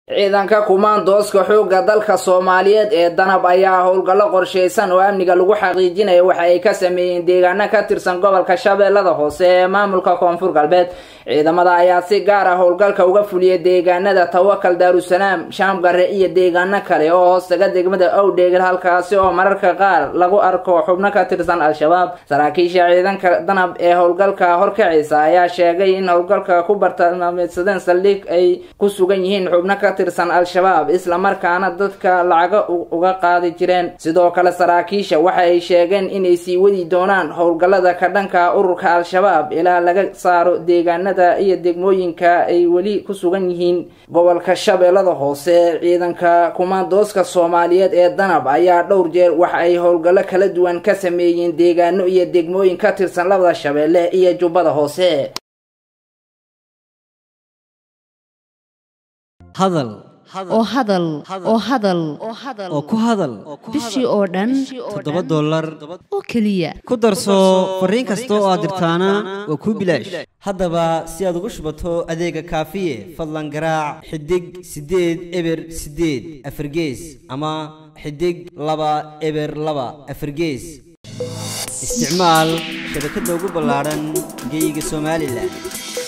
ciidanka kumaandooska xoogga dalka Soomaaliyeed ee danab ayaa howlgallo qorsheysan oo amniga lagu xaqiijinayo waxa ay ka sameeyeen deegaano ka tirsan gobolka Shabeellada Hoose ee maamulka Koonfur Galbeed. ciidamada ayaa si gaar ah howlgalka uga fuliyay deegaanada Tawakal, Daarusalaam, Shaamgare iyo deegaano kale oo hoostaga degmada Awdheegel, halkaasi oo mararka qaar lagu arko xubno ka tirsan Al-Shabaab. saraakiisha ciidanka danab ee howlgalka horkacisa ayaa sheegay in howlgalka ku bartilmaameedsadeen saldhig ay ku sugan yihiin xubno ka tirsan Al-Shabaab isla markaana dadka lacaga uga qaadi jireen. sidoo kale saraakiisha waxa ay sheegeen in ay sii wadi doonaan howlgallada ka dhanka ururka Al-Shabaab ilaa laga saaro deegaanada iyo degmooyinka ay wali ku sugan yihiin gobolka Shabeellada Hoose. ciidanka kumaandooska Soomaaliyeed ee danab ayaa dhowr jeer waxa ay howlgallo kala duwan ka sameeyeen deegaano iyo degmooyin ka tirsan labada Shabeelle iyo Jubbada Hoose. hadal oo ku hadal bishii oo dhan $7 oo kaliya ku darso fariin kasta oo aad dirtaana waa ku bilaash. haddaba si aad ugu shubato adeega kaafiye fadlan garaac xidig 8 eber 8 afargees ama xidig 2 eber 2 afargees. isticmaal shabakadda ugu ballaaran geyga Soomaaliland.